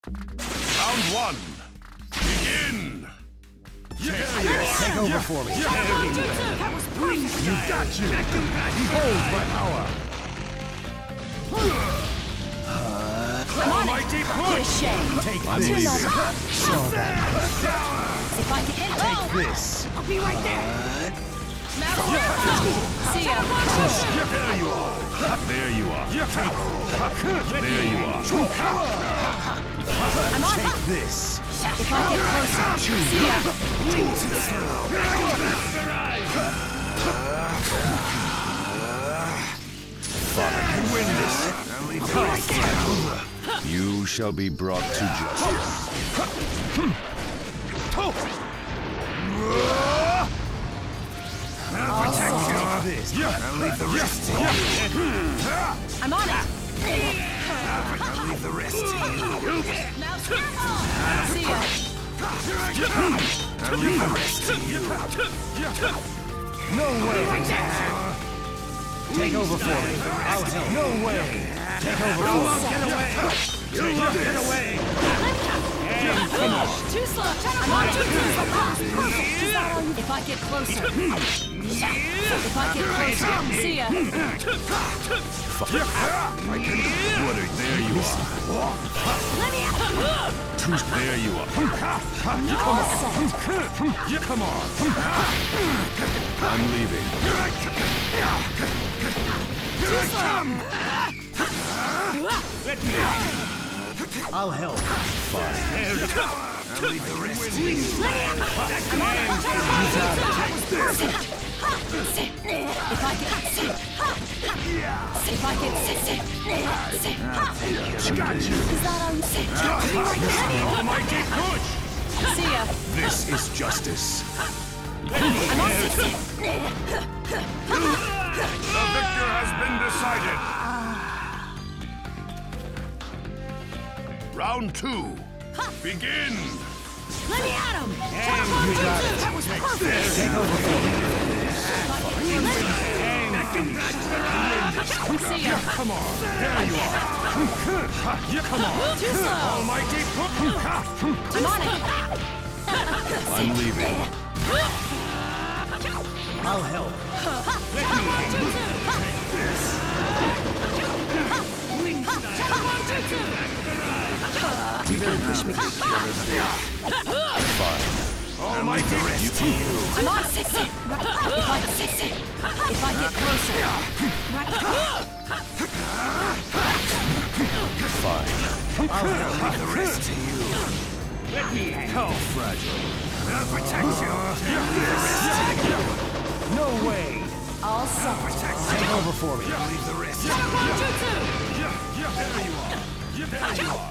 Round one. Begin. Take over for me. That was perfect. You got you. Behold my power. Almighty push. Take Too this. low. Show them. If I can hit Take this. I'll be right there. See ya. There you are. There you are. There you are. I'm on. Take this. If I get closer. See ya. Win this. You shall be brought to justice. This. I'll leave the rest to you. I'm on it. I'll leave the rest to you. Now see ya. I'll leave the rest to you. No way. Take over for me. I'll help. No way. Take over for me. Get away. Too slow. I'm on too perfect. If I get closer. If I get closer. See ya. There you are. Let me out. There you are. Come on. I'm leaving. Let me. I'll help. Fine. I'll leave the rest to you. If I get Got you. Almighty push. See ya. This is justice. The victor has been decided. Round two. Begin. Let me at him. That was perfect. Take over for me. See ya. Come on. There you are. Come on. Too slow. Almighty push. I'm on it. I'm leaving. I'll help. You really push me. Fine. Almighty the rest to you. I'm on it. If I get closer. Fine. I'll help. Leave the rest to you. Let me go. Fragile. I'll protect you. No way. All set. Take over for me. Leave the rest to you. There you are. There you are.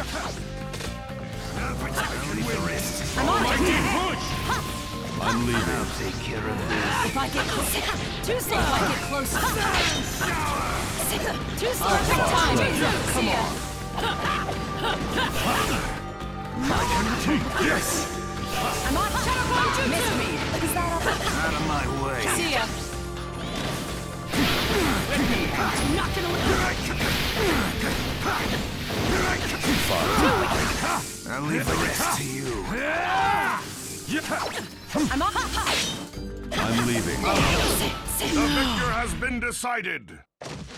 I'll leave the rest. I'm on it. Push. I'm leaving. I'll take care of this. If I get closer. Too slow. If I get closer. Too slow. Take time. Come on. I can take this. I'm on. Miss me. Is that up? Out of my way. See ya. I'm not gonna let I'll leave the rest to you. I'm on. I'm leaving. Sit. The victor has been decided.